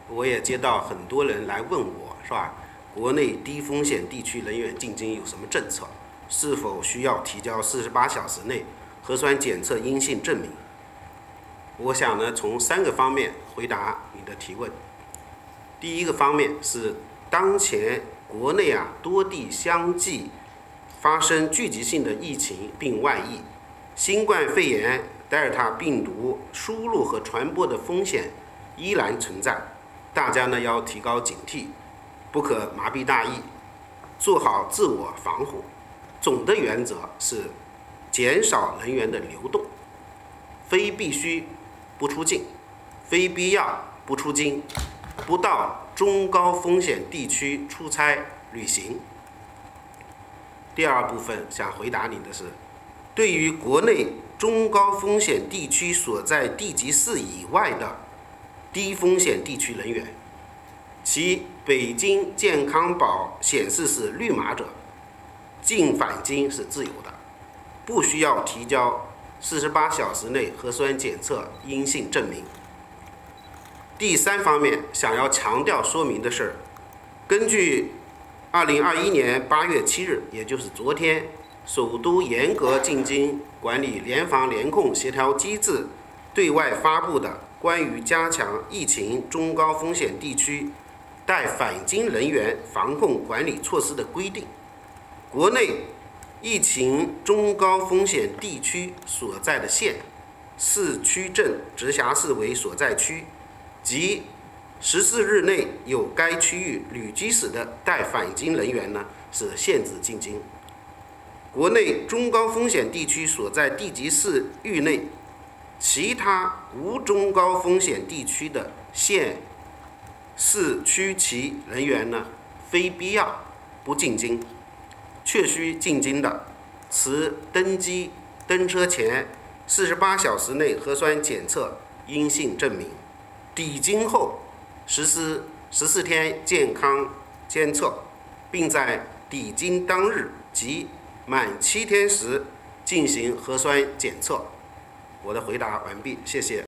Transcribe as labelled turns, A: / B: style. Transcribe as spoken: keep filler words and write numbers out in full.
A: 我也接到很多人来问我，是吧？国内低风险地区人员进京有什么政策？是否需要提交四十八小时内核酸检测阴性证明？我想呢，从三个方面回答你的提问。第一个方面是当前国内啊多地相继发生聚集性的疫情并外溢，新冠肺炎德尔塔病毒输入和传播的风险依然存在，大家呢要提高警惕，不可麻痹大意，做好自我防护。总的原则是减少人员的流动，非必须不出境，非必要不出京，不到中高风险地区出差旅行。第二部分想回答你的是，对于国内中高风险地区所在地级市以外的低风险地区人员，其北京健康宝显示是绿码者，进返京是自由的，不需要提交四十八小时内核酸检测阴性证明。第三方面想要强调说明的是，根据二零二一年八月七日，也就是昨天，首都严格进京管理联防联控协调机制对外发布的关于加强疫情中高风险地区待返京人员防控管理措施的规定，国内疫情中高风险地区所在的县、市区镇直辖市为所在区，及十四日内有该区域旅居史的待返京人员呢，是限制进京。国内中高风险地区所在地级市域内其他无中高风险地区的县、市区其人员呢，非必要不进京。确需进京的，持登机登车前四十八小时内核酸检测阴性证明，抵京后实施十四天健康监测，并在抵京当日及满七天时进行核酸检测。我的回答完毕，谢谢。